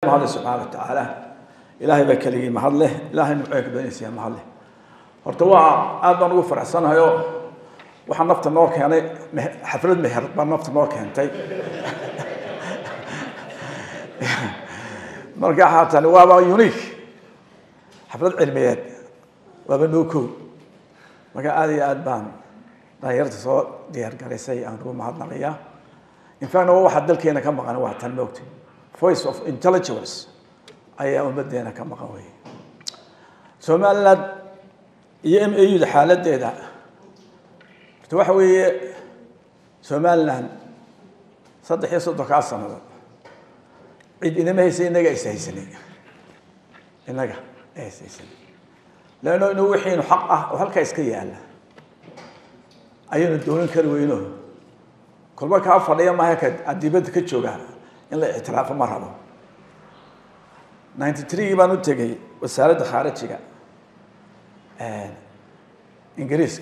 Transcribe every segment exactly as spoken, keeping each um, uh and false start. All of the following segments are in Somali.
هذا سبحانه وتعالى إلهي بكلي محله إلهي نوعك بنيسيا محله هرتوا أبدا نوفر عسنا يو وحنفت النور يعني حفلة مهر بنفت النور كهنتي مرجع حتى نوابا يونيك حفلة علميات وبنوكو مرجع هذه أدبان دايرت صوت ديار قريسي أنو معنا غيا إن فعنا هو واحد دل كينا كم قنوات تنبوت voice of intelligence أي أول بدينا كم قوي ثم لا يم أيود حالة ده توحوي ثم لا صدق يصدق عصنا عيد إنما هي سين نجا يسهسني النجا يسهسني لأنه نوحين حقه وهالك يسكيه الله أيون الدولين كروينه كل ما كان فريا ما هيك الدبت كتشوجها إلا اعتراف مرة ثمانية وتسعين بانو تجي وسارة خارجية إنجليزك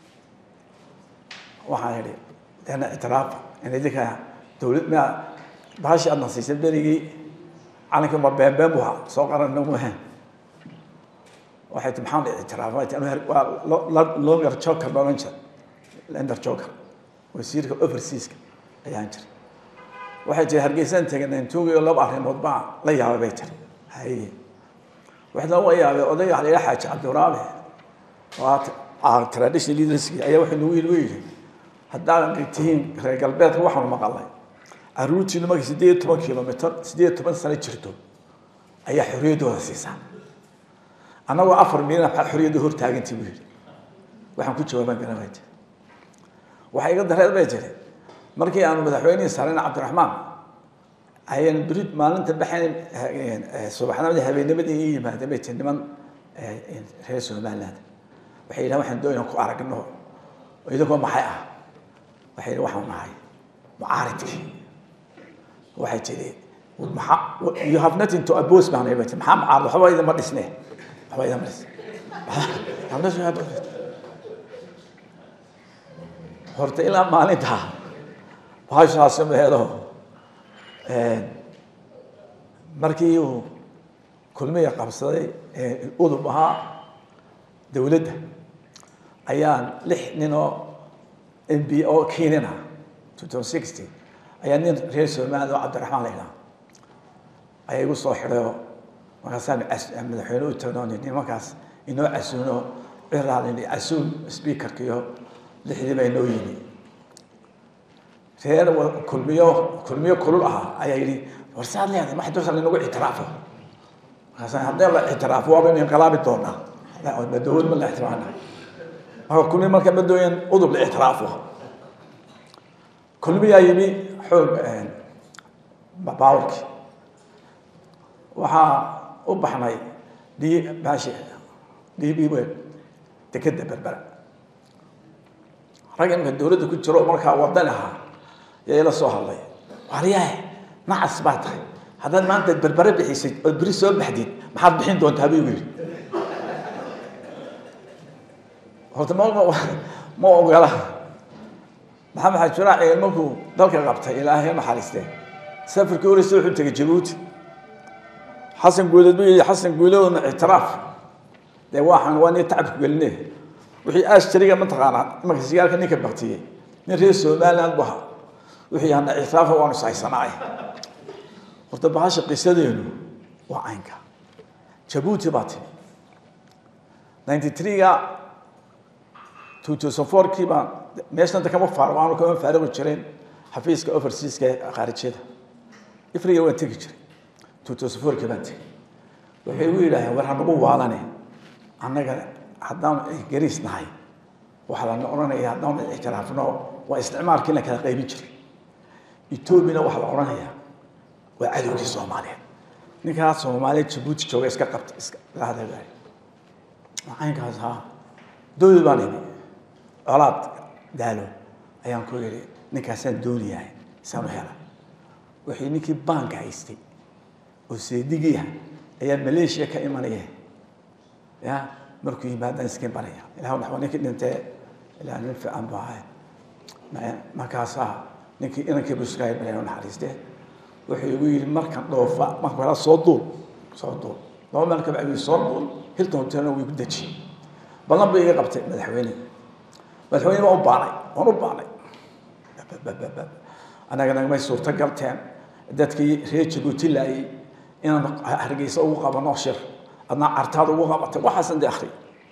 وحالي لأن اعتراف إن ذيك دولة ما باش النصيص البريء على كم بين بينها صقر النموذج واحد محمد اعترافات أنا لا لونجر شوكر بمنشأ الأندر شوكر ويصير أوفرسيس أيانجر واحد جه هرجيسان تجنا نتوجي ولا بعرف مطبع لا يعرف بيتر هاي واحد لو يا وضيع على حاجة عبد الرابع وات عار تراديشن ليدرسي أي واحد ويل ويل هذا قلتين قلبات واحد ما قال الروتي لما يسديه تبان كيلومتر سديه تبان سنة شرتو أي حرية دور أساسا أنا وأفر مينا حرية دور تاجن تبير وحن كنت شباب أنا بيت وحيقدر هذا بيجري مركي أنا مدحويني سارين عبد الرحمن هي البريد ما أنت بحين سبحان الله هبي نبدي إيه ما تبيت إنما رئيس المال هذا وحين واحد دون يكون أعرق إنه وإذا كان معايا وحين واحد معاي معارضك واحد كذي ومح you have nothing to oppose معنا بيت محام عارض حوا إذا ما دسناه حوا إذا ما دس هم ناس يهبط هرت إلى ما نتها وهاش حاسم هذا مركيو كل ما يقام صدي الأذن بها دولته أيان لحننا إن بي أو كيننا ألفين وستين أيان رئيس المال عبد الرحمن لينا أي يقول صاحبه وكان من الحين وتنوني إني ما كاس إنه عسونه إرادة عسون سبيكر كيو لحد ما ينويني سير كل مية كل مية كلها أيالي ورسال لي هذا ما حد وصل لنوع اعترافه عشان هذا الله اعترافه وابن انقلاب الدولة لا بدون من الاعترافنا هو كل ما كان بدون أضرب الاعترافه كل مية يبي حب باورك وها وبحناي دي باشي دي بيوين تكذب بربرة رجل من الدولة كنت تروح مركها وضنها يا إلى صوها الله وعليها مع أثباتها هذا ما أنت بربرة بحيث بريس بحديد ما حد بحين دون تبيوي هو تمام ما أقوله محمد حج شراعي المكو ذلك غبطه إلى هي محارسته سافر كوري سوح تجي جيبوتي حسن قولد بي حسن قولون اعتراف ده واحد واني تعب قلناه وحي أشتري من تقانا ما كسيار كني كبرتيه نريس مالا بها وحي هنا اعتراف وانا صاي صناعي قلت بعاش قصة دينه وعينك جيبوتي باتي ثمانية وتسعين ألفين وأربعة كيبا ماشي أنت كم فارغ وأنا كمان فارغ وشرين حفيز كأوفرسيز كخارج شده يفرق وين تيجي شري ألفين وأربعة كبنتي وحيوي له ورح نقول وعلاني أنا حدام جريس نهاي وحلا نقولنا إيه حدام اعترافنا واستعمار كنا كذا قريب شري يتوبنا وحلا نقولنا إيه وعدوا كي الصوماليين نكاس الصوماليين تبوت شو إسكا قبت إسكا هذا بعد عين كذا دول بانيني أولاد دالو أيام كوري نكاسن دنيا سامو هلا وحي نكي بانك عيستي وسيديجيها أيام ماليشيا كإيمانية يا مركي بعد نسكين بانيا الهون نحو نكي ننتهي إلى ننفع عن بعض ما ما كاسا نكي نكي بسكاي بنيون حارس ده wuxuu igu yiri markan dhoofa marka la soo duul soo duul laba meel ka bacdi soo duul hilton hotel uu igu daji balan bay iga qabtay madaxweyne madaxweyne waa u baanay waan u baanay anaga naga may suurta galteen dadkii reer Djibouti laayay inaan hargeysa ugu qabano shir adna artaada ugu qabatay waxaasan deekhri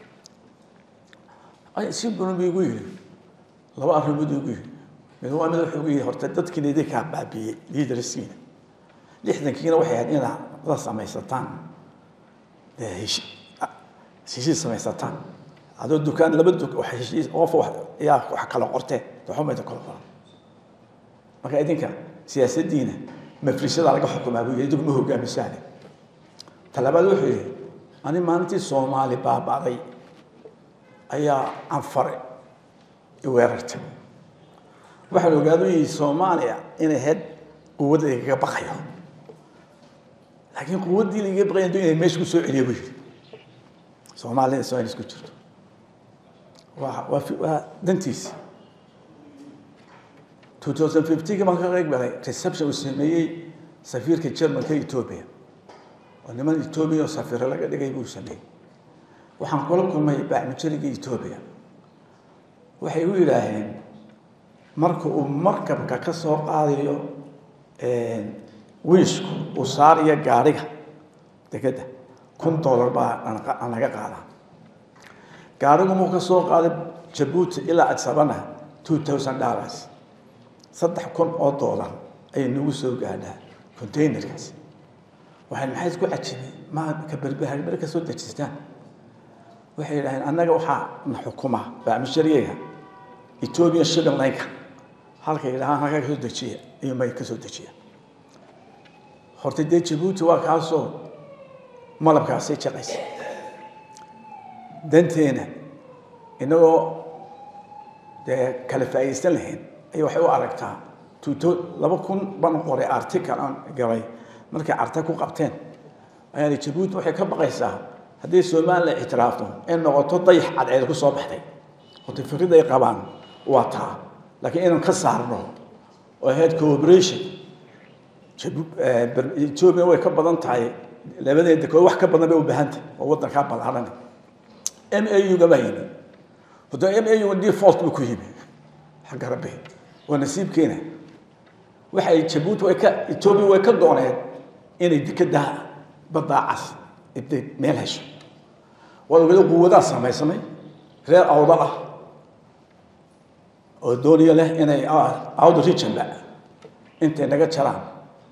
ay si badan bay igu yiri laba arrimood igu yiri mid waa mid wuxuu yiri horta dadkii leeday ka baabiyay leadersiina lixdankiina waxay ahayd inaa la samaysataan heshiis heshiis samaysataan adoo dukaan laba duk wax heshiis qof wax yaa wax kala qortay waxumada kala qoran marka idinka siyaasaddiina mafrishada laga xukumaa buu yiri ma hogaamisaane talabaad wuxuu yiri ani maalintii Soomaali baabaaday ayaa anfare weerartay waxa loo gaaday Soomaaliya in head quwad ay ka baqayo laakiin quwadii laga baqayo inay meesha ku soo celiyo buu yiri Soomaaliya soo isku jirto waa waa dantiis twenty fifteen marka qeyb galay reception uu sameeyay safiirka Jarmalka Ethiopia oo niman Ethiopia safiir laga dhigay buu sameeyay waxaan kula kulmay baacmijiriga Ethiopia waxay u yiraahdeen marka uu markabka ka soo qaadayo ee wiishku uu saariya gaariga degada kun dollar baa anaga qaada gaarigu uu ka soo qaaday Djibouti ilaa Addis Ababa two thousand dollars saddex kun oo dollar ay nagu soo gaadhaa containerkaas waxaan maxay isku cajibay ma ka barbaar marka soo dajistaan waxay yiraahdeen annaga waxa na xukuma baamishariga Ethiopia shilling like halka ilaahan halka soo dajiya iyo may ka soo dajiya horta Djibouti waa kaasoo malabkaas ay jaqaysa danteena inagoo de kala faa'iideysan lahayn ay waxay u aragtaa laba kun baan qoray article aan galay markay arta ku qabteen ayaa Djibouti waxay ka baqaysaa haddii Soomaaliya ictiraafto in noqoto dayax cadceed ku soo baxday horta fikrada ay qabaan waa taa laakiin inaan ka saarno oo head cooperation Ethiopia way ka badan tahay labadeeda koox wax ka badan bay u baahan tahay oo wadanka balaaran M A U gaba yimi wada M A U default ku yimi xaq rabbi ونسيبكينا waxay Djibouti way ka Ethiopia way ka dooneen inay dikada badacas ibtay meel hesho walaal quwada sameeyay reer awda ah oo dooniyo leh inay awda rijanba inta naga jaraan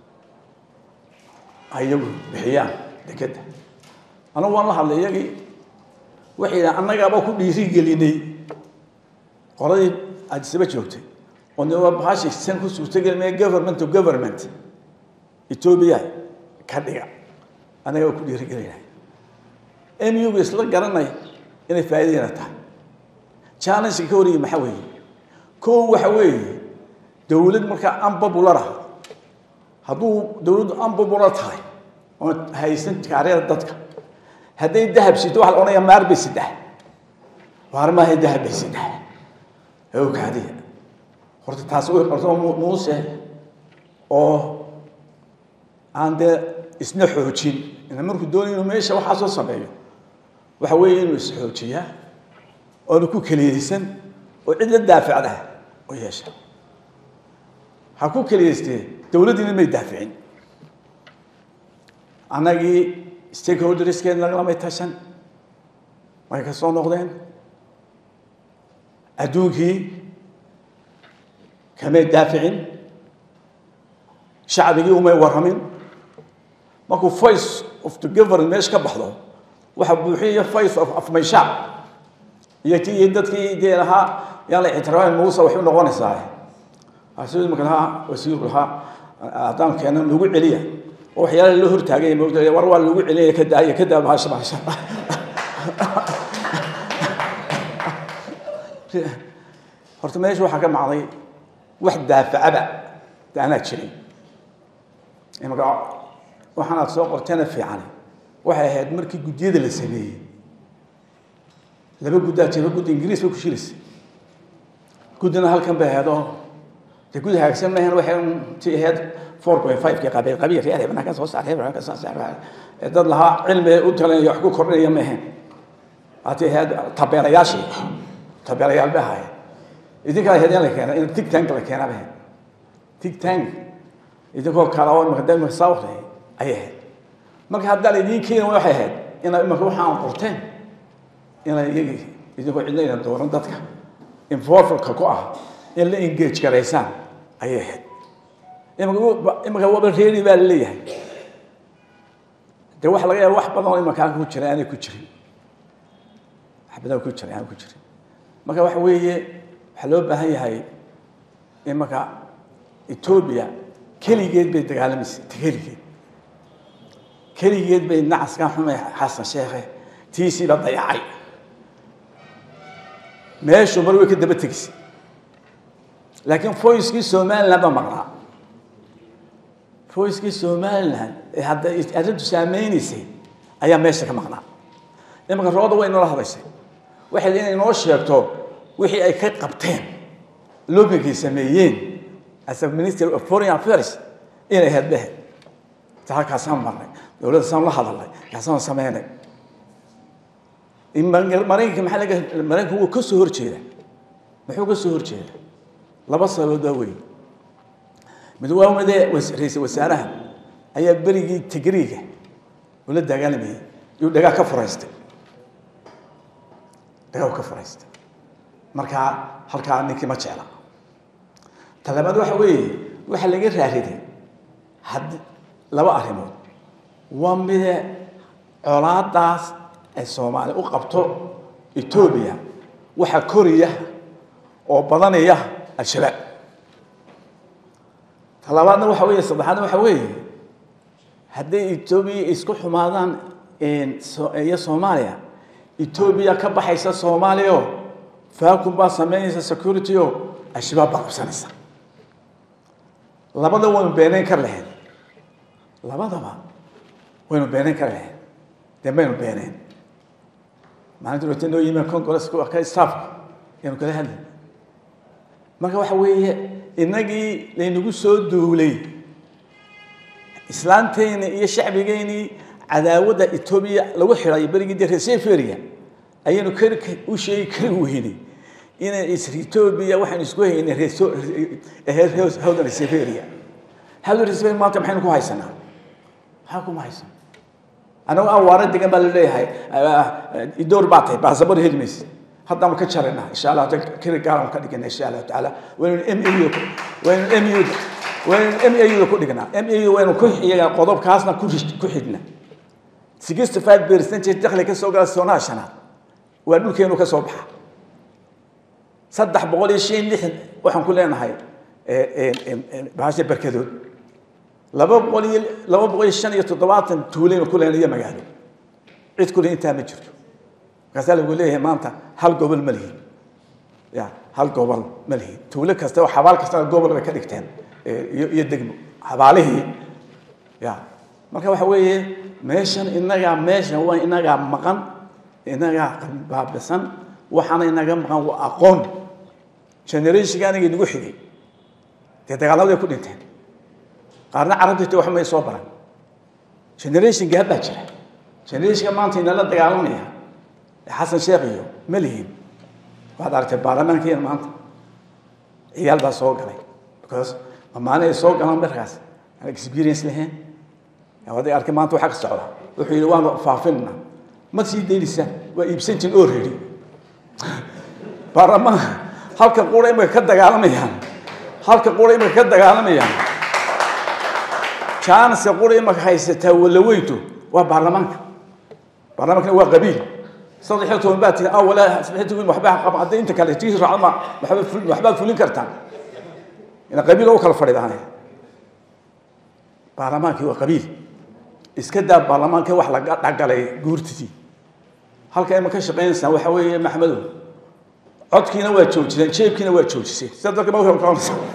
ayagu bixiyaan dikada ana waan la hadlayay waxay anaga ba ku dhiiri gelinay qoradii Addis Ababa joogtay ونوع بحاجة سنكون سوتجل من government to government إثيوبيا كذا أنا أقول كل رجالنا إم يو بيسلا قرناي إن فائدة نتا challenge كوري محوي كو محوي دولة مركا أم ببولارة هذو دولة أم ببولارة هاي هاي سنت كارير دتك هذا الذهب سيتو على أنا يمار بسده وارما هي الذهب بسده هو كهذه horta taas oo qorto muuse oo aan isna xoojin in markuu doonayo meesha waxa soo sameeyo waxa weeye inuu is xoojiyaa oo ku kaleeysan oo cid la daafacda oo yeesha ha ku kaleeystay dawladina may daafacin anagi stakeholders keen laga ma tashan way ka soo noqdeen adduunkii كما يدافعين شعبي وما يورمين ماكو فايس اوف تو جيفر ماش كبخدو waxa buuxiya face of of my shop yati dadkii deelaha yala ixtiraam muusa wuxuu noqonaysaa asoo markaa wasiirka aadam keenan lagu celiya oo waxyaalo la hortaagay moogtay war waa lagu celiya ka daaya ka daa baasha baasha horta meesha waxa ka macday wax daafacaba taana jiray imaka waxaan soo qortana fiican waxay ahayd markii gudiyada la sameeyay laba gudaa jira gud Ingiriis ku shilis gudana halkan bay ahayd تقول هاك سمى هنا واحد تي هاد four point five كي قبيل قبيل في هذا أنا كان صوص عليه ولا كان صوص عليه ضد لها علم وتلا يحكوا كورنيا مهن أتي هاد طبيعي ياشي طبيعي يالبهاي إذا كان هذا لك أنا إن تيك تانك لك أنا به تيك تانك إذا كان كلاون مقدم مصاوره أيه ما كان هذا اللي كين واحد إن ما هو حام قرتين إن يجي إذا كان عندنا دور ضدك إن فور كقوة اللي إنجيج كريسان أيه إما هو إما هو بالريلي بالليه ده واحد لقيه واحد بدون إما كان كوتشري أنا كوتشري حبدا كوتشري أنا كوتشري ما كان واحد ويه حلو بهاي هاي إما كان إثيوبيا كل جيد بيتكلم كل جيد كل جيد بينعس كان حمي حسن شيخه تيسي بضيعي ماشي مروي كده بتكسي لكن فويسكي سومال لما مرة فويسكي سومال هذا أردت سامينيسي أيام ماشي كمغنا إما كان روضة وين راح بس واحد إنه ينوش يكتب وحي أي كت قبتين لوبيكي سميين أسف منستر أوف فورين أفيرس إنه هاد به تعال كاسام مرة دولة سام الله هذا الله كاسام ساميني إما مريك محلك مريك هو كسر كذا محو كسر كذا لبص الودوي مدوام مدى رئيس وزراء أي بريجي تجريجه ولا دجالمي يقول دجا كفرست دجا كفرست مركا هالكا نيكي ما تشعله تلمد وحوي وحلقي راهيده حد لبا أهمه ومدى عراد داس الصومال وقبته إثيوبيا وحكوريا وبضانيا الشباب طلباتنا وحوي صدحنا وحوي هدي إثيوبيا إسكو حمادان إن يا صوماليا إثيوبيا كبحيسة صوماليو فاكم باسمينيسة سكيورتيو الشباب بقبسانيسة لبدا وين بينين كرلهن لبدا ما وين بينين كرلهن دمين بينين معناته إنه يمكن كونغرس كو أكيد صاف يعني كده هذا marka waxa weeye inagii leenugu soo duulay islaanteena iyo shacbigeeni cadaawada Itoobiya lagu xiray barigii Reseferia ayanu karka u sheey kari weeyni in Itoobiya waxaan isku haynay reeso hawda Reseferia hawda Reseferia maanta maxaynu ku haysanaa waxa ku haysan ana aan waarad degan baa leeyahay idoor baatay baasaboor helmis هذا ما كشرنا إن شاء الله كل كلام كدينا إن شاء الله تعالى وين الإم إيو وين الإم إيو وين الإم إيو كدينا إم إيو وين كل يا قضاء كاسنا كل كحدنا سجست فات بيرسنت تدخل كسوق السونا شنا وأنو كانوا كصبح صدق بقول شيء نحن وإحنا كلنا هاي بعشر بركضون لما بقولي لما بقولي الشنا يتطوعات تولين كلنا يوم قالوا عيد كلنا تامجر كسال يقول ليه ما أنت هل قبل ملهي يعني هل قبل ملهي تقول لك استوى حبال كسر قبل بكريكتين يدقم حباله يعني ما كان حويه ماشان إننا ماشان هو إننا مقام إننا بابسان وحنا إننا مقام وأقون شنريش كان يدقو حدي تتقالوا يكون انتهن قارنا عربتي توحى ما يصبرن شنريش جاب بجرة شنريش كمان تينا لا تقالونيها حسن شيخيو مليين بعد عرفت البرلمان كي المانت عيال بس سوق عليه because ما أنا سوق أنا برخص أنا experience لهن هذا أركي ما أنتو حق السعودة وحيلوان فافلنا ما تسيدي لسه ويبسنتين أوريدي برلمان halka qura ima ka dagaalamayaan halka qura ima ka dagaalamayaan chance qura ima ka haysata wala weyto waa baarlamaanka baarlamaanka waa qabiil صديحته من باتي أولا صديحته من محبها قبل عدين أنت كله تيجي رعما محب محبك فلين كرتان إن قبيل أو كلا فريد عنه برلمانك هو قبيل إسكده برلمانك واحد لقى جورتي هل كان مكان شقين سنة وحوي محمد عد كنا واتشوج شيب كنا واتشوج سي صدق ما هو كلام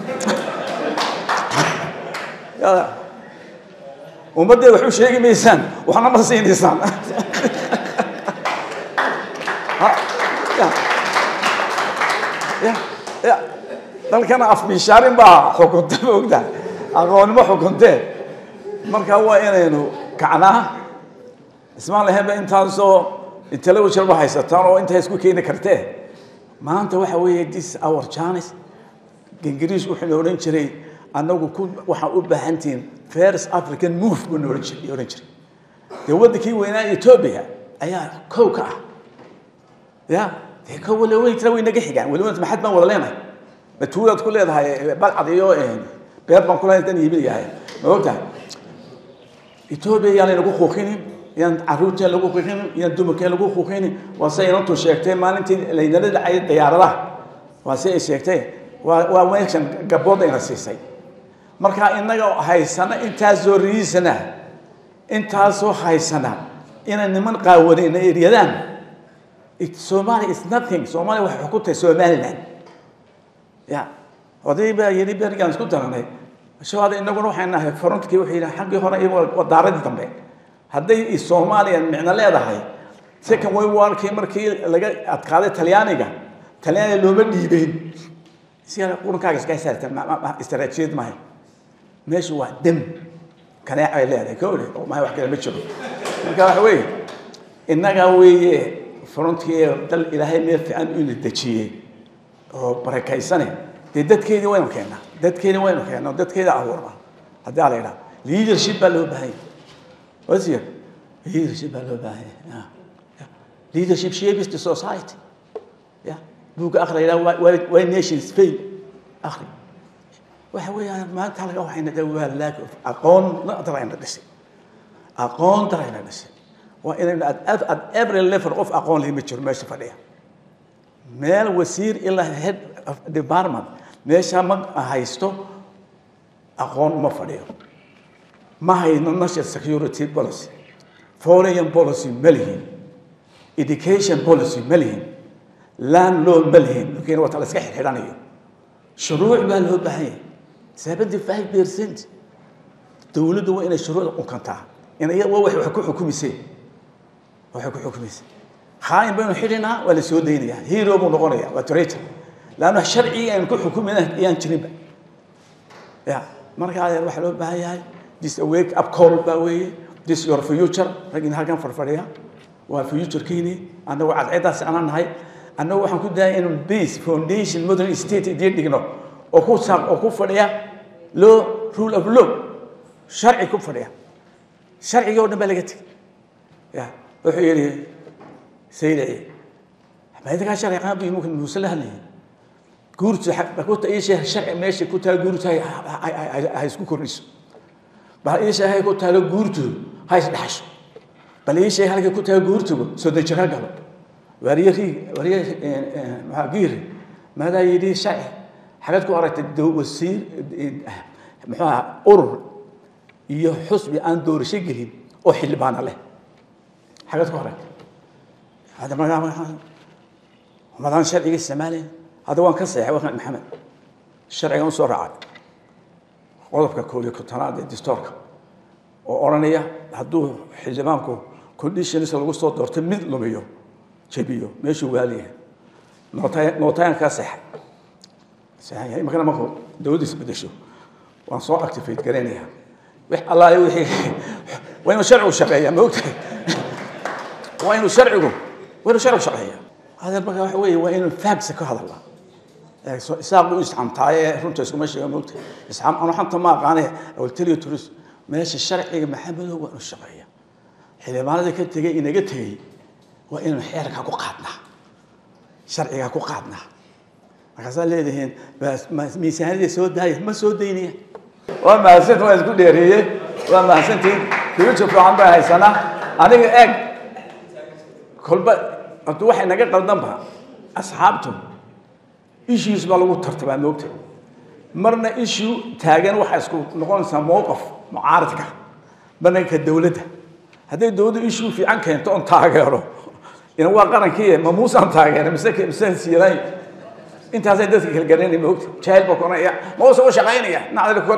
يا ومدة وحوش شيء ميسان وحنا مرسين إنسان يا يا dalkan af bishaarin baa xukunta moogta aqoonimo xukuntee marka waa inaynu kacnaa ismaan lahayn ba intaasoo intellectual ba haysataan oo inta isku keeni kartee maanta waxa weeye this our chance ingiriis wuxuu oran jiray anagu ku waxa u baahantiin first African move buu oran jiray oran jiray dawladkii weynaa Ethiopia ayaa kooka ah ya ee ka wala weyn tira weynaga xigaan wala weyn maxad ma wala leenahay batuulad ku leedahay balcad iyo een beer baan ku leeyahay iibin yahay moogta Ethiopia yaa lagu qoqinin yan caruurta lagu qoqinin yan dumarka lagu qoqinin waa say intuu sheegtay maalintii leeynada dhacay diyaaradaha waa say sheegtay waa waa meeshan gabooda ina siisay marka inaga haysana intaas oo riisana intaas oo haysana ina niman qaawadeen eeriyadaan Somalia is nothing Somalia waxa ku tahay Somaliland ya wadiiba yiri bergan isku daranay shaqada inaguna waxaan nahay frontkii wixii xaqii hore iyo wadaaradii dambe haday Soomaaliya micna leedahay second world war kii markii laga adkaaday Talyaaniga Talyaaniga loo ma dhiibeen si ay qurankaaga iska saartay istaraatiijiyad ma hay meeshu waa dam kana ay leedahay koole oo ma wax kale ma jiro marka wax weey inaga weeye frontkii dal ilaahay meel fiican inuu dajiyay oo barakaysanay dadkeedii waynu keenaa dadkeedii waynu keenaa dadkeeda awoorba hadii ala ila leadership baa loo baahan wasiir leadership baa loo baahan leadership shapes the society ya buuga akhriya way nations fail akhri waxa weeyaan maanta halka waxayna dawaa laak aqoon la darayna dhashay aqoon darayna dhashay waa in at every level of aqoon leh ma jiro meesha fadhiya meel wasiir ilaa head of department meesha ma haysto aqoon ma fadhiyo ma hayno national security policy foreign policy malihin education policy malihin land law malihin laakiin wata la iska xirxiranayo shuruuc baa loo baahan yahay seventy-five percent dawladdu waa inay shuruuc u kantaa inay wax ku xukumisay wax ku xukumisay خاين بينه حرنا ولا سودينيا هيرو بنقوليا وتريت لأنه شرعي أن كل حكومة ينتنب يا مرة هذا الواحد لو بهاي this wake up call باوي this your future لكن هاكم فرفريا وfuture كيني أنا وعد عدا سأنا هاي أنا وحنا كده إنه base foundation modern state دي دينه أكو سام أكو فريا لو rule of law شرعي كم فريا شرعي يورنا بلغت يا وحيري سيدي ما إذا كان شرعي قابل ممكن نوصل لها ليه قرط بقول أي شيء شرعي ماشي كنت قرط هاي هاي سكو كورنيس بقى أي شيء هاي كنت قرط هاي سدحش بل أي شيء هاي كنت قرط سود الشرع قبل وريخي وريه معقير ماذا يدي شرعي حاجات كوارت الدو والسير محوها أور يحس بأن دور شجري أحل بان عليه حاجات كوارت هذا ما ما ما شرعي السمالي هذا وان كسر وان محمد الشرعي وان سرعة قضبك كولي كتناد الدستورك وأورانية هدوه حزبانكو كل شيء لسه لو صوت دورت من لميو شبيو ماشي واليه نوتين نوتين كاسح صحيح ما كان ما هو دودي سبدشوا وان صو اكتيفيت قرينيها وح الله يوحي وين شرعه شرعيه موت وين شرعه وين شرعه شرعيه هذا بقى وحوي وين الفاكس كهذا الله ساقوا يسحم تاعي رنت اسكو ماشي موت يسحم انا حتى ما قاني قلت لي ترس ماشي الشرعي محمد هو الشرعيه حيلمانada ka tagay inaga tagay waa in xeerka ku qaadna sharciga ku qaadna markaas leedahay bas miisaanada soo daayay ma soo deynaya waa ma san waa isku dheereeyay waa ma santiin future fiican baa haysana aniga eeg kolba haduu wax inaga qaldan ba asxaabtu issues baa lagu tartabaa moogta marna issue taagan waxa isku noqonaysa mowqif mucaaradka bananka dawladda هذا دود إيشو في عنك أنت أنت تاجره إنه واقعا كيه ما موسى أنت تاجره مسك مسك سيراي أنت هذا دتك الجنين موت شايل بكرة يا ما هو سوى شقين يا نعرف الكورس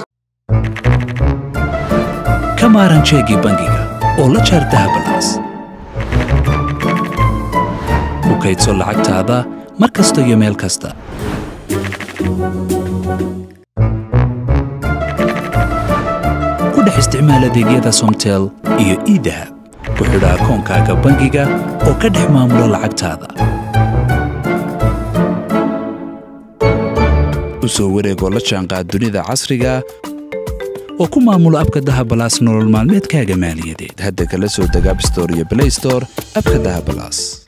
كمارن شيء بانجيكا ولا شرطها بالناس وكيت صلعت هذا مركز تيميل كستا ku dhex isticmaal adeegyada Somtel iyo idahab ku xidha akoonkaaga bangiga oo ka dhex maamula lacagtaada u soo wareegoo la jaanqaad dunida casriga oo ku maamula abka dahabalaas nolol maalmeedkaaga maaliyadeed hadda kala soo deg App Store iyo Play Store abka dahabalaas